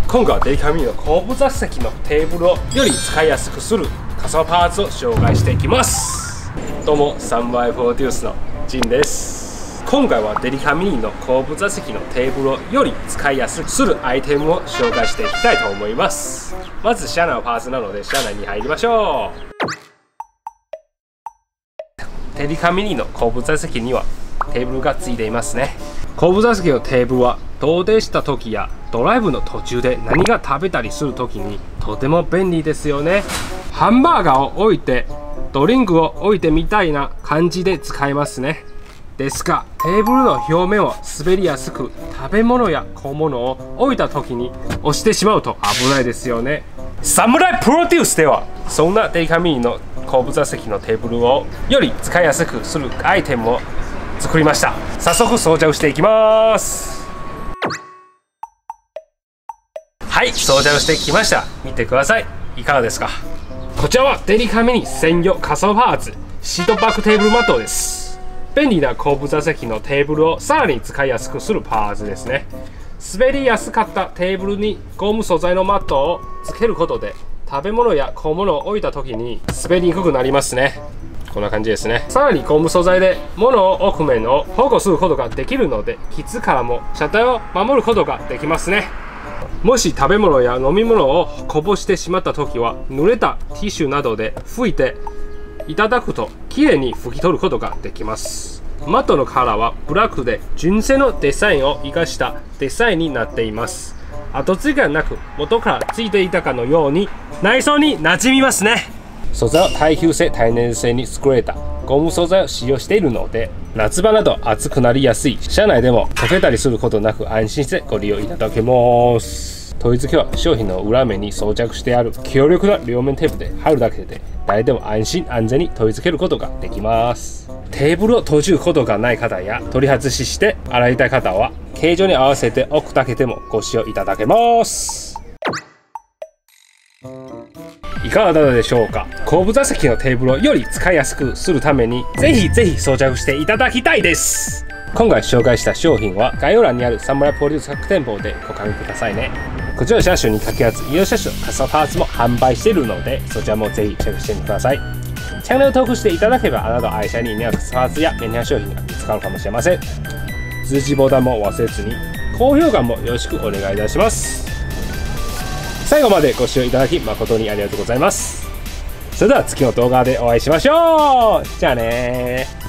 今回はデリカミニの後部座席のテーブルをより使いやすくする仮想パーツを紹介していきます。どうもサムライプロデュースのジンです。今回はデリカミニの後部座席のテーブルをより使いやすくするアイテムを紹介していきたいと思います。まず車内のパーツなので車内に入りましょう。デリカミニの後部座席にはテーブルがついていますね。後部座席のテーブルは遠出した時やドライブの途中で何が食べたりする時にとても便利ですよね。ハンバーガーを置いてドリンクを置いてみたいな感じで使えますね。ですがテーブルの表面は滑りやすく、食べ物や小物を置いた時に押してしまうと危ないですよね。サムライプロデュースではそんなデリカミニの後部座席のテーブルをより使いやすくするアイテムを作りました。早速装着していきます。はい、装着してきました。見てください。いかがですか。こちらはデリカミニ専用仮想パーツシートバックテーブルマットです。便利な後部座席のテーブルをさらに使いやすくするパーツですね。滑りやすかったテーブルにゴム素材のマットをつけることで食べ物や小物を置いた時に滑りにくくなりますね。こんな感じですね。さらにゴム素材で物を置く面を保護することができるので、傷からも車体を守ることができますね。もし食べ物や飲み物をこぼしてしまった時は濡れたティッシュなどで拭いていただくときれいに拭き取ることができます。マットのカラーはブラックで純正のデザインを生かしたデザインになっています。後付けがなく元からついていたかのように内装に馴染みますね。素材は耐久性耐熱性に優れたゴム素材を使用しているので、夏場など暑くなりやすい車内でも溶けたりすることなく安心してご利用いただけます。取り付けは商品の裏面に装着してある強力な両面テープで貼るだけで誰でも安心安全に取り付けることができます。テーブルを閉じることがない方や取り外しして洗いたい方は形状に合わせて置くだけでもご使用いただけます。いかがだったでしょうか。後部座席のテーブルをより使いやすくするためにぜひ装着していただきたいです。今回紹介した商品は概要欄にあるサムライプロデュース各店舗でご確認くださいね。こちらの車種に掛け合わず医療車種の仮想パーツも販売しているので、そちらもぜひチェックしてみてください。チャンネル登録していただければあなたの愛車に似合う仮想パーツや便利な商品が見つかるかもしれません。通知ボタンも忘れずに高評価もよろしくお願いいたします。最後までご視聴いただき誠にありがとうございます。それでは次の動画でお会いしましょう。じゃあねー。